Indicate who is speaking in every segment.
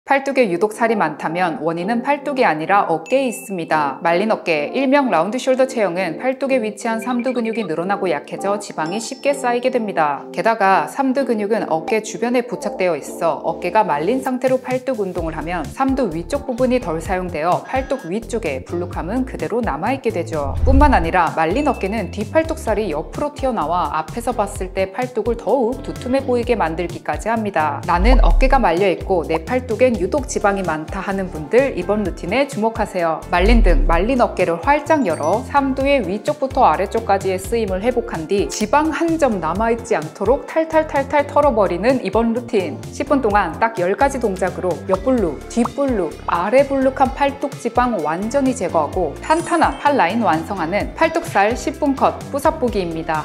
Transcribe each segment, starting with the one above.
Speaker 1: 팔뚝에 유독 살이 많다면 원인은 팔뚝이 아니라 어깨에 있습니다. 말린 어깨, 일명 라운드 숄더 체형은 팔뚝에 위치한 삼두 근육이 늘어나고 약해져 지방이 쉽게 쌓이게 됩니다. 게다가 삼두 근육은 어깨 주변에 부착되어 있어 어깨가 말린 상태로 팔뚝 운동을 하면 삼두 위쪽 부분이 덜 사용되어 팔뚝 위쪽에 불룩함은 그대로 남아있게 되죠. 뿐만 아니라 말린 어깨는 뒷팔뚝살이 옆으로 튀어나와 앞에서 봤을 때 팔뚝을 더욱 두툼해 보이게 만들기까지 합니다. 나는 어깨가 말려있고 내 팔뚝엔 유독 지방이 많다 하는 분들 이번 루틴에 주목하세요. 말린 등, 말린 어깨를 활짝 열어 삼두의 위쪽부터 아래쪽까지의 쓰임을 회복한 뒤 지방 한 점 남아있지 않도록 탈탈탈탈 털어버리는 이번 루틴. 10분 동안 딱 10가지 동작으로 옆불룩, 뒷불룩, 아래불룩한 팔뚝 지방 완전히 제거하고 탄탄한 팔 라인 완성하는 팔뚝살 10분 컷 뿌사뿌기입니다.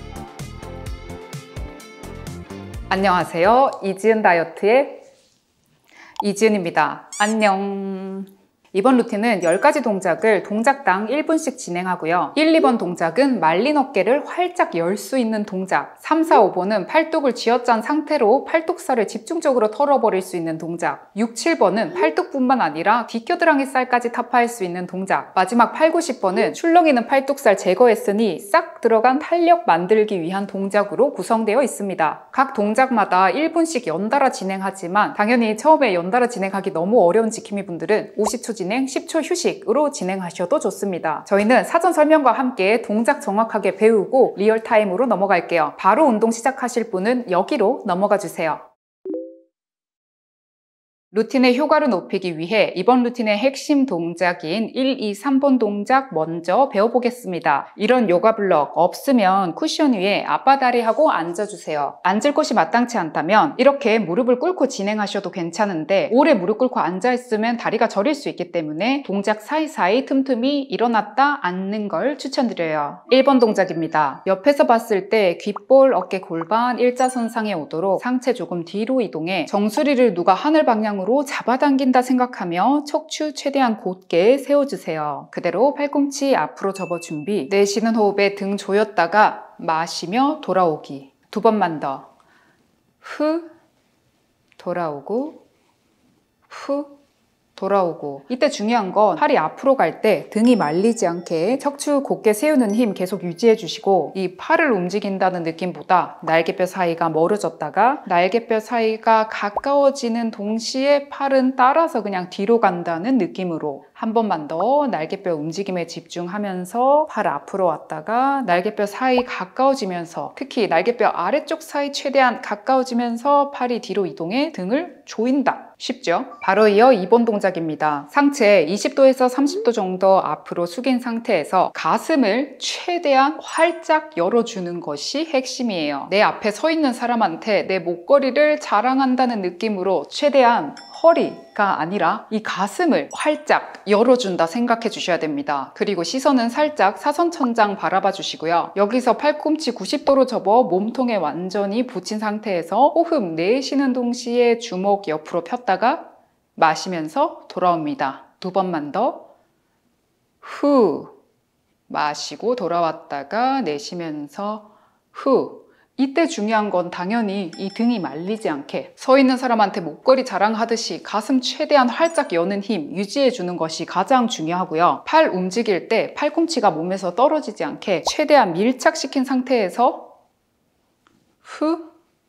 Speaker 1: 안녕하세요. 이지은 다이어트의 이지은입니다. 안녕. 이번 루틴은 10가지 동작을 동작당 1분씩 진행하고요. 1, 2번 동작은 말린 어깨를 활짝 열 수 있는 동작, 3, 4, 5번은 팔뚝을 쥐어짠 상태로 팔뚝살을 집중적으로 털어버릴 수 있는 동작, 6, 7번은 팔뚝뿐만 아니라 뒷겨드랑이 살까지 타파할 수 있는 동작, 마지막 8, 9, 10번은 출렁이는 팔뚝살 제거했으니 싹 들어간 탄력 만들기 위한 동작으로 구성되어 있습니다. 각 동작마다 1분씩 연달아 진행하지만 당연히 처음에 연달아 진행하기 너무 어려운 지킴이 분들은 50초 진행, 10초 휴식으로 진행하셔도 좋습니다. 저희는 사전 설명과 함께 동작 정확하게 배우고 리얼타임으로 넘어갈게요. 바로 운동 시작하실 분은 여기로 넘어가 주세요. 루틴의 효과를 높이기 위해 이번 루틴의 핵심 동작인 1, 2, 3번 동작 먼저 배워보겠습니다. 이런 요가 블럭 없으면 쿠션 위에 앞바다리하고 앉아주세요. 앉을 곳이 마땅치 않다면 이렇게 무릎을 꿇고 진행하셔도 괜찮은데 오래 무릎 꿇고 앉아있으면 다리가 저릴 수 있기 때문에 동작 사이사이 틈틈이 일어났다 앉는 걸 추천드려요. 1번 동작입니다. 옆에서 봤을 때 귓볼, 어깨, 골반 일자선상에 오도록 상체 조금 뒤로 이동해 정수리를 누가 하늘 방향으로 잡아당긴다 생각하며 척추 최대한 곧게 세워주세요. 그대로 팔꿈치 앞으로 접어 준비. 내쉬는 호흡에 등 조였다가 마시며 돌아오기. 2번만 더. 후 돌아오고 후 돌아오고. 이때 중요한 건 팔이 앞으로 갈 때 등이 말리지 않게 척추 곧게 세우는 힘 계속 유지해 주시고 이 팔을 움직인다는 느낌보다 날개뼈 사이가 멀어졌다가 날개뼈 사이가 가까워지는 동시에 팔은 따라서 그냥 뒤로 간다는 느낌으로 한 번만 더 날개뼈 움직임에 집중하면서 팔 앞으로 왔다가 날개뼈 사이 가까워지면서 특히 날개뼈 아래쪽 사이 최대한 가까워지면서 팔이 뒤로 이동해 등을 조인다. 쉽죠? 바로 이어 2번 동작입니다. 상체 20도에서 30도 정도 앞으로 숙인 상태에서 가슴을 최대한 활짝 열어주는 것이 핵심이에요. 내 앞에 서 있는 사람한테 내 목걸이를 자랑한다는 느낌으로 최대한 허리가 아니라 이 가슴을 활짝 열어준다 생각해 주셔야 됩니다. 그리고 시선은 살짝 사선천장 바라봐 주시고요. 여기서 팔꿈치 90도로 접어 몸통에 완전히 붙인 상태에서 호흡 내쉬는 동시에 주먹 옆으로 폈다가 마시면서 돌아옵니다. 2번만 더. 후 마시고 돌아왔다가 내쉬면서 후. 이때 중요한 건 당연히 이 등이 말리지 않게 서 있는 사람한테 목걸이 자랑하듯이 가슴 최대한 활짝 여는 힘 유지해 주는 것이 가장 중요하고요. 팔 움직일 때 팔꿈치가 몸에서 떨어지지 않게 최대한 밀착시킨 상태에서 후,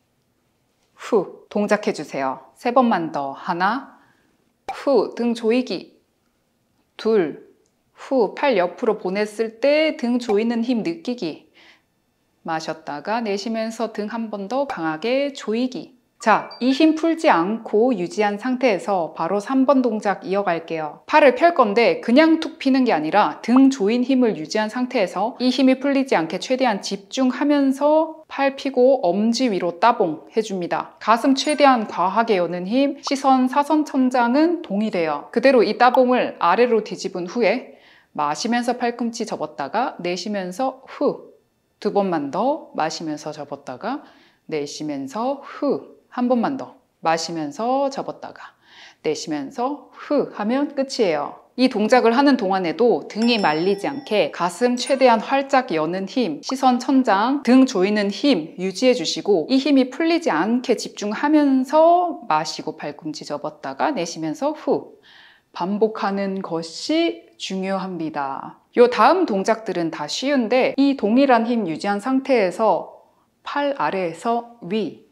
Speaker 1: 후 동작해 주세요. 3번만 더. 하나, 후 등 조이기. 둘, 후 팔 옆으로 보냈을 때 등 조이는 힘 느끼기. 마셨다가 내쉬면서 등 한 번 더 강하게 조이기. 자, 이 힘 풀지 않고 유지한 상태에서 바로 3번 동작 이어갈게요. 팔을 펼 건데 그냥 툭 피는 게 아니라 등 조인 힘을 유지한 상태에서 이 힘이 풀리지 않게 최대한 집중하면서 팔 펴고 엄지 위로 따봉 해줍니다. 가슴 최대한 과하게 여는 힘, 시선 사선천장은 동일해요. 그대로 이 따봉을 아래로 뒤집은 후에 마시면서 팔꿈치 접었다가 내쉬면서 후 2번만 더. 마시면서 접었다가 내쉬면서 후. 한 번만 더. 마시면서 접었다가 내쉬면서 후 하면 끝이에요. 이 동작을 하는 동안에도 등이 말리지 않게 가슴 최대한 활짝 여는 힘, 시선 천장, 등 조이는 힘 유지해 주시고 이 힘이 풀리지 않게 집중하면서 마시고 팔꿈치 접었다가 내쉬면서 후 반복하는 것이 중요합니다. 요 다음 동작들은 다 쉬운데 이 동일한 힘 유지한 상태에서 팔 아래에서 위,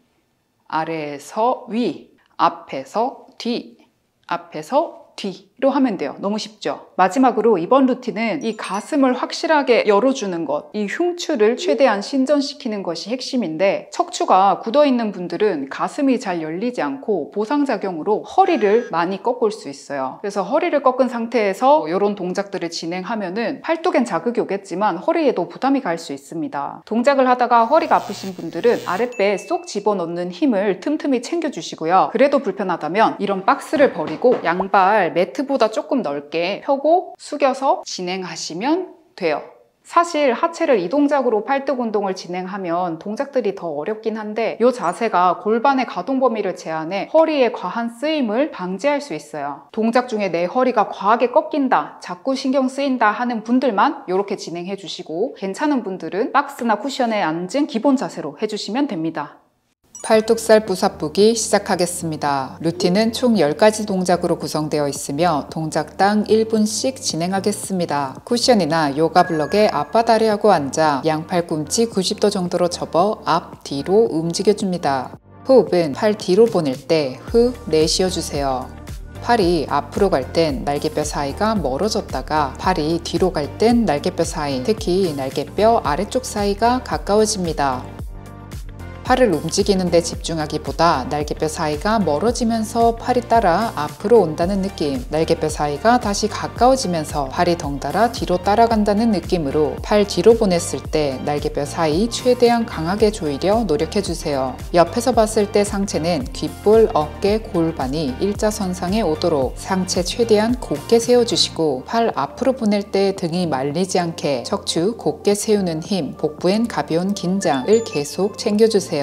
Speaker 1: 아래에서 위, 앞에서 뒤, 앞에서 뒤로 하면 돼요. 너무 쉽죠? 마지막으로 이번 루틴은 이 가슴을 확실하게 열어주는 것, 이 흉추를 최대한 신전시키는 것이 핵심인데 척추가 굳어있는 분들은 가슴이 잘 열리지 않고 보상작용으로 허리를 많이 꺾을 수 있어요. 그래서 허리를 꺾은 상태에서 이런 동작들을 진행하면은 팔뚝엔 자극이 오겠지만 허리에도 부담이 갈 수 있습니다. 동작을 하다가 허리가 아프신 분들은 아랫배에 쏙 집어넣는 힘을 틈틈이 챙겨주시고요. 그래도 불편하다면 이런 박스를 버리고 양발 매트보다 조금 넓게 펴고 숙여서 진행하시면 돼요. 사실 하체를 이 동작으로 팔뚝 운동을 진행하면 동작들이 더 어렵긴 한데 이 자세가 골반의 가동 범위를 제한해 허리의 과한 쓰임을 방지할 수 있어요. 동작 중에 내 허리가 과하게 꺾인다, 자꾸 신경 쓰인다 하는 분들만 이렇게 진행해 주시고 괜찮은 분들은 박스나 쿠션에 앉은 기본 자세로 해주시면 됩니다. 팔뚝살 부사쁘기 시작하겠습니다. 루틴은 총 10가지 동작으로 구성되어 있으며 동작당 1분씩 진행하겠습니다. 쿠션이나 요가 블럭에 앞바다리하고 앉아 양팔꿈치 90도 정도로 접어 앞, 뒤로 움직여줍니다. 호흡은 팔 뒤로 보낼 때 후 내쉬어주세요. 팔이 앞으로 갈 땐 날개뼈 사이가 멀어졌다가 팔이 뒤로 갈 땐 날개뼈 사이, 특히 날개뼈 아래쪽 사이가 가까워집니다. 팔을 움직이는 데 집중하기보다 날개뼈 사이가 멀어지면서 팔이 따라 앞으로 온다는 느낌, 날개뼈 사이가 다시 가까워지면서 팔이 덩달아 뒤로 따라간다는 느낌으로 팔 뒤로 보냈을 때 날개뼈 사이 최대한 강하게 조이려 노력해주세요. 옆에서 봤을 때 상체는 귓볼, 어깨, 골반이 일자선상에 오도록 상체 최대한 곧게 세워주시고 팔 앞으로 보낼 때 등이 말리지 않게 척추 곧게 세우는 힘, 복부엔 가벼운 긴장을 계속 챙겨주세요.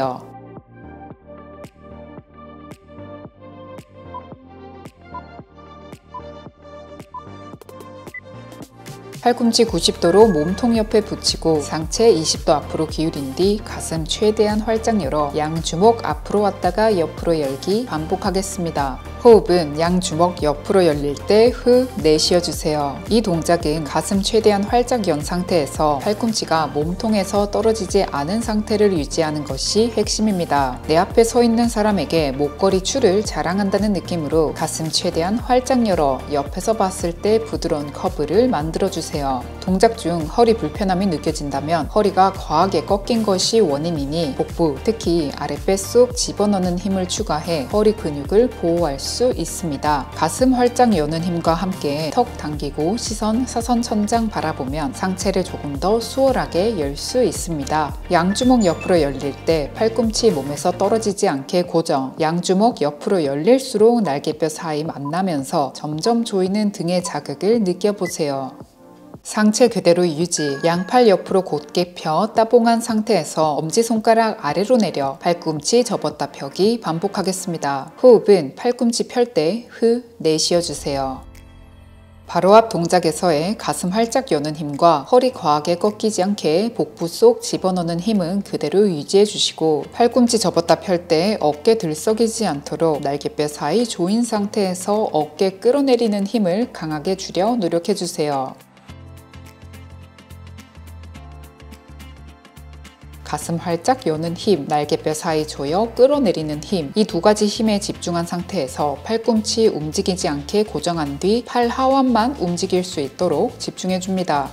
Speaker 1: 팔꿈치 90도로 몸통 옆에 붙이고 상체 20도 앞으로 기울인 뒤 가슴 최대한 활짝 열어 양주먹 앞으로 왔다가 옆으로 열기 반복하겠습니다. 호흡은 양주먹 옆으로 열릴 때 후 내쉬어주세요. 이 동작은 가슴 최대한 활짝 연 상태에서 팔꿈치가 몸통에서 떨어지지 않은 상태를 유지하는 것이 핵심입니다. 내 앞에 서 있는 사람에게 목걸이 줄을 자랑한다는 느낌으로 가슴 최대한 활짝 열어 옆에서 봤을 때 부드러운 커브를 만들어주세요. 동작 중 허리 불편함이 느껴진다면 허리가 과하게 꺾인 것이 원인이니 복부, 특히 아랫배 쏙 집어넣는 힘을 추가해 허리 근육을 보호할 수 있습니다. 가슴 활짝 여는 힘과 함께 턱 당기고 시선 사선 천장 바라보면 상체를 조금 더 수월하게 열 수 있습니다. 양주먹 옆으로 열릴 때 팔꿈치 몸에서 떨어지지 않게 고정, 양주먹 옆으로 열릴수록 날개뼈 사이 만나면서 점점 조이는 등의 자극을 느껴보세요. 상체 그대로 유지, 양팔 옆으로 곧게 펴 따봉한 상태에서 엄지손가락 아래로 내려 팔꿈치 접었다 펴기 반복하겠습니다. 호흡은 팔꿈치 펼 때 후 내쉬어주세요. 바로 앞 동작에서의 가슴 활짝 여는 힘과 허리 과하게 꺾이지 않게 복부 속 집어넣는 힘은 그대로 유지해 주시고 팔꿈치 접었다 펼 때 어깨 들썩이지 않도록 날개뼈 사이 조인 상태에서 어깨 끌어내리는 힘을 강하게 주려 노력해 주세요. 가슴 활짝 여는 힘, 날개뼈 사이 조여 끌어내리는 힘, 이 두 가지 힘에 집중한 상태에서 팔꿈치 움직이지 않게 고정한 뒤 팔 하완만 움직일 수 있도록 집중해줍니다.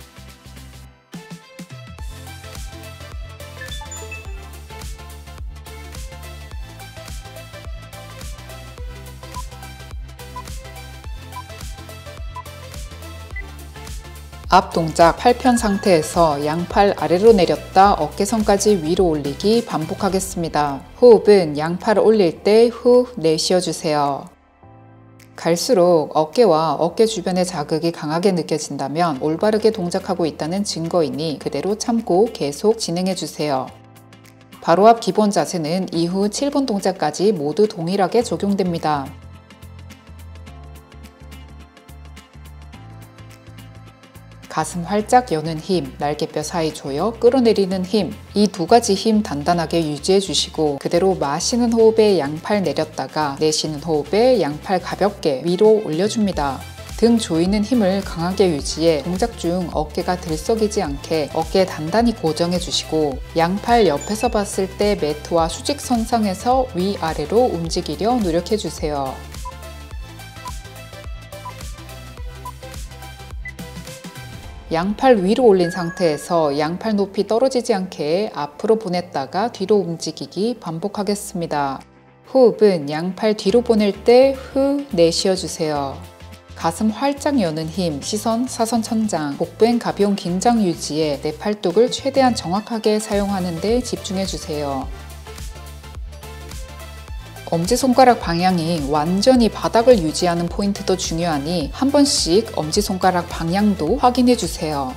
Speaker 1: 앞 동작 팔 편 상태에서 양팔 아래로 내렸다 어깨선까지 위로 올리기 반복하겠습니다. 호흡은 양팔을 올릴 때 후 내쉬어주세요. 갈수록 어깨와 어깨 주변의 자극이 강하게 느껴진다면 올바르게 동작하고 있다는 증거이니 그대로 참고 계속 진행해주세요. 바로 앞 기본 자세는 이후 7번 동작까지 모두 동일하게 적용됩니다. 가슴 활짝 여는 힘, 날개뼈 사이 조여 끌어내리는 힘, 이 두 가지 힘 단단하게 유지해 주시고 그대로 마시는 호흡에 양팔 내렸다가 내쉬는 호흡에 양팔 가볍게 위로 올려줍니다. 등 조이는 힘을 강하게 유지해 동작 중 어깨가 들썩이지 않게 어깨 단단히 고정해 주시고 양팔 옆에서 봤을 때 매트와 수직선상에서 위아래로 움직이려 노력해 주세요. 양팔 위로 올린 상태에서 양팔 높이 떨어지지 않게 앞으로 보냈다가 뒤로 움직이기 반복하겠습니다. 호흡은 양팔 뒤로 보낼 때 후 내쉬어 주세요. 가슴 활짝 여는 힘, 시선 사선 천장, 복부엔 가벼운 긴장 유지에 내 팔뚝을 최대한 정확하게 사용하는 데 집중해 주세요. 엄지손가락 방향이 완전히 바닥을 유지하는 포인트도 중요하니 한 번씩 엄지손가락 방향도 확인해 주세요.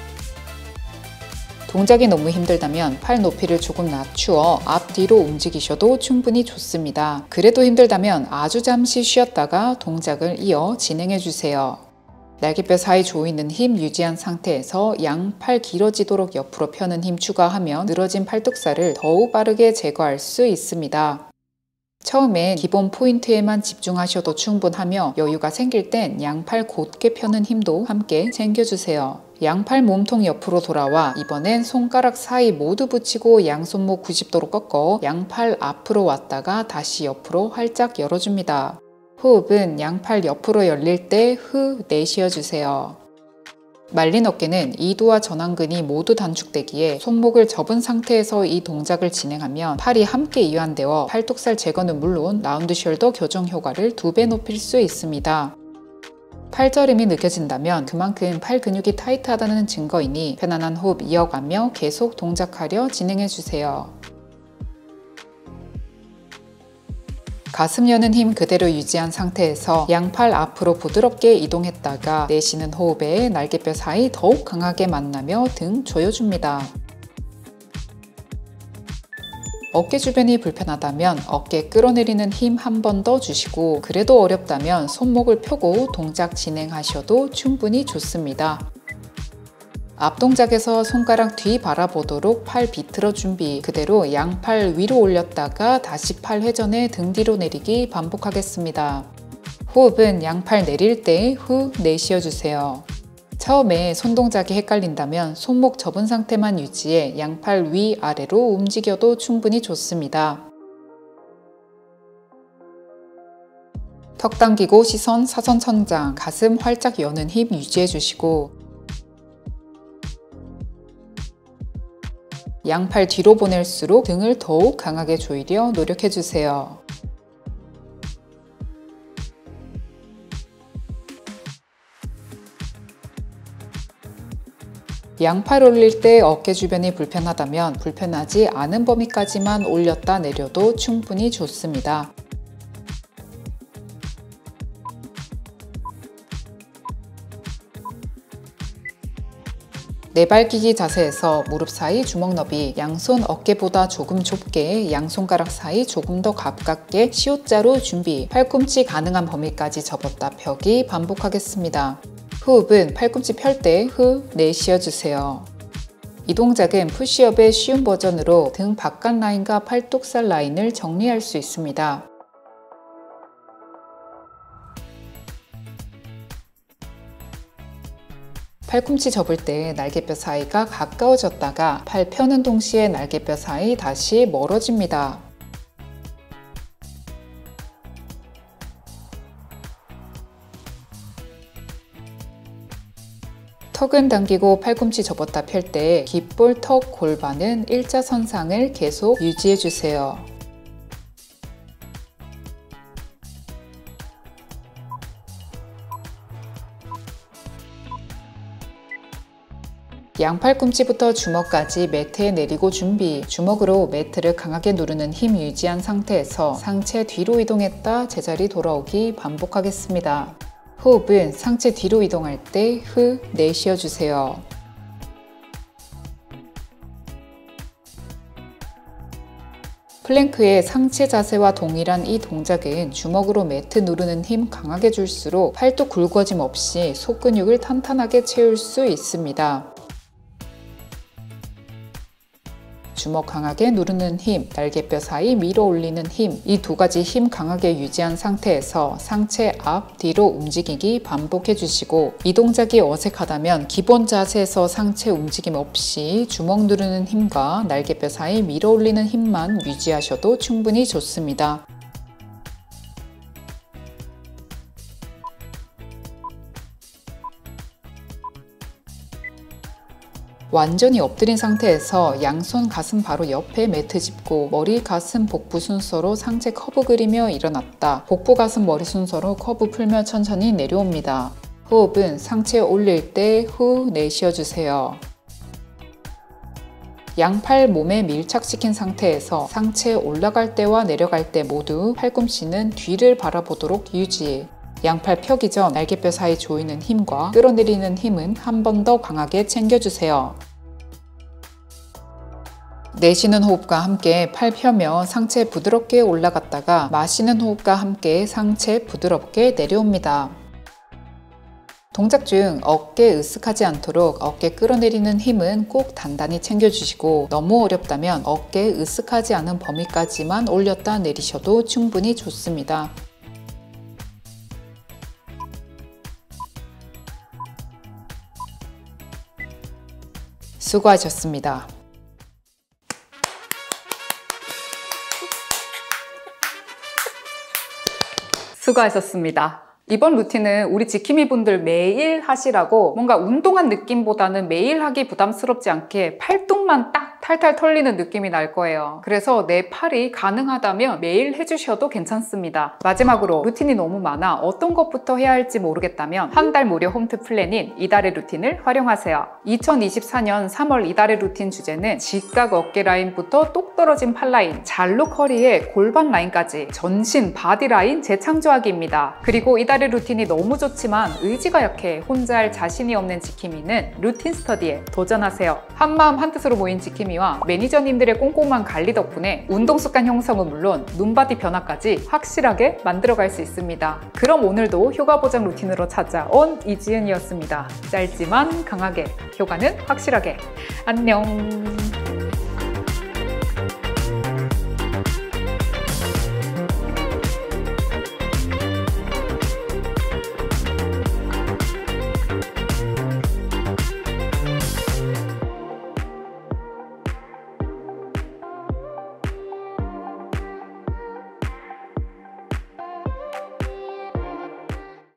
Speaker 1: 동작이 너무 힘들다면 팔 높이를 조금 낮추어 앞뒤로 움직이셔도 충분히 좋습니다. 그래도 힘들다면 아주 잠시 쉬었다가 동작을 이어 진행해 주세요. 날개뼈 사이 조이는 힘 유지한 상태에서 양팔 길어지도록 옆으로 펴는 힘 추가하면 늘어진 팔뚝살을 더욱 빠르게 제거할 수 있습니다. 처음엔 기본 포인트에만 집중하셔도 충분하며 여유가 생길 땐 양팔 곧게 펴는 힘도 함께 챙겨주세요. 양팔 몸통 옆으로 돌아와 이번엔 손가락 사이 모두 붙이고 양손목 90도로 꺾어 양팔 앞으로 왔다가 다시 옆으로 활짝 열어줍니다. 호흡은 양팔 옆으로 열릴 때 후 내쉬어 주세요. 말린 어깨는 이두와 전완근이 모두 단축되기에 손목을 접은 상태에서 이 동작을 진행하면 팔이 함께 이완되어 팔뚝살 제거는 물론 라운드 숄더 교정 효과를 2배 높일 수 있습니다. 팔저림이 느껴진다면 그만큼 팔 근육이 타이트하다는 증거이니 편안한 호흡 이어가며 계속 동작하려 진행해주세요. 가슴 여는 힘 그대로 유지한 상태에서 양팔 앞으로 부드럽게 이동했다가 내쉬는 호흡에 날개뼈 사이 더욱 강하게 만나며 등 조여줍니다. 어깨 주변이 불편하다면 어깨 끌어내리는 힘 한 번 더 주시고 그래도 어렵다면 손목을 펴고 동작 진행하셔도 충분히 좋습니다. 앞동작에서 손가락 뒤 바라보도록 팔 비틀어 준비, 그대로 양팔 위로 올렸다가 다시 팔 회전해 등 뒤로 내리기 반복하겠습니다. 호흡은 양팔 내릴 때 후 내쉬어 주세요. 처음에 손 동작이 헷갈린다면 손목 접은 상태만 유지해 양팔 위아래로 움직여도 충분히 좋습니다. 턱 당기고 시선 사선 천장, 가슴 활짝 여는 힘 유지해 주시고 양팔 뒤로 보낼수록 등을 더욱 강하게 조이려 노력해 주세요. 양팔 올릴 때 어깨 주변이 불편하다면 불편하지 않은 범위까지만 올렸다 내려도 충분히 좋습니다. 내발기기 자세에서 무릎 사이 주먹 너비, 양손 어깨보다 조금 좁게, 양손가락 사이 조금 더 가깝게 시옷자로 준비, 팔꿈치 가능한 범위까지 접었다 펴기 반복하겠습니다. 호흡은 팔꿈치 펼 때 후 내쉬어 주세요. 이 동작은 푸시업의 쉬운 버전으로 등 바깥 라인과 팔뚝살 라인을 정리할 수 있습니다. 팔꿈치 접을 때 날개뼈 사이가 가까워졌다가 팔 펴는 동시에 날개뼈 사이 다시 멀어집니다. 턱은 당기고 팔꿈치 접었다 펼 때 귓볼 턱 골반은 일자선상을 계속 유지해주세요. 양팔꿈치부터 주먹까지 매트에 내리고 준비, 주먹으로 매트를 강하게 누르는 힘 유지한 상태에서 상체 뒤로 이동했다 제자리 돌아오기 반복하겠습니다. 호흡은 상체 뒤로 이동할 때 후 내쉬어 주세요. 플랭크의 상체 자세와 동일한 이 동작은 주먹으로 매트 누르는 힘 강하게 줄수록 팔도 굵어짐 없이 속근육을 탄탄하게 채울 수 있습니다. 주먹 강하게 누르는 힘, 날개뼈 사이 밀어 올리는 힘, 이 두 가지 힘 강하게 유지한 상태에서 상체 앞, 뒤로 움직이기 반복해 주시고, 이 동작이 어색하다면 기본 자세에서 상체 움직임 없이 주먹 누르는 힘과 날개뼈 사이 밀어 올리는 힘만 유지하셔도 충분히 좋습니다. 완전히 엎드린 상태에서 양손 가슴 바로 옆에 매트 짚고 머리, 가슴, 복부 순서로 상체 커브 그리며 일어났다. 복부, 가슴, 머리 순서로 커브 풀며 천천히 내려옵니다. 호흡은 상체 올릴 때 후 내쉬어주세요. 양팔 몸에 밀착시킨 상태에서 상체 올라갈 때와 내려갈 때 모두 팔꿈치는 뒤를 바라보도록 유지. 양팔 펴기 전 날개뼈 사이 조이는 힘과 끌어내리는 힘은 한 번 더 강하게 챙겨주세요. 내쉬는 호흡과 함께 팔 펴며 상체 부드럽게 올라갔다가 마시는 호흡과 함께 상체 부드럽게 내려옵니다. 동작 중 어깨 으쓱하지 않도록 어깨 끌어내리는 힘은 꼭 단단히 챙겨주시고, 너무 어렵다면 어깨 으쓱하지 않은 범위까지만 올렸다 내리셔도 충분히 좋습니다. 수고하셨습니다. 수고하셨습니다. 이번 루틴은 우리 지킴이 분들 매일 하시라고, 뭔가 운동한 느낌보다는 매일 하기 부담스럽지 않게 팔뚝만 딱 탈탈 털리는 느낌이 날 거예요. 그래서 내 팔이 가능하다면 매일 해주셔도 괜찮습니다. 마지막으로, 루틴이 너무 많아 어떤 것부터 해야 할지 모르겠다면 한 달 무료 홈트 플랜인 이달의 루틴을 활용하세요. 2024년 3월 이달의 루틴 주제는 직각 어깨 라인부터 똑 떨어진 팔 라인, 잘록 허리에 골반 라인까지 전신 바디 라인 재창조하기입니다. 그리고 이달의 루틴이 너무 좋지만 의지가 약해 혼자 할 자신이 없는 지킴이는 루틴 스터디에 도전하세요. 한마음 한뜻으로 모인 지킴이와 매니저님들의 꼼꼼한 관리 덕분에 운동 습관 형성은 물론 눈바디 변화까지 확실하게 만들어갈 수 있습니다. 그럼 오늘도 효과 보장 루틴으로 찾아온 이지은이었습니다. 짧지만 강하게, 효과는 확실하게. 안녕.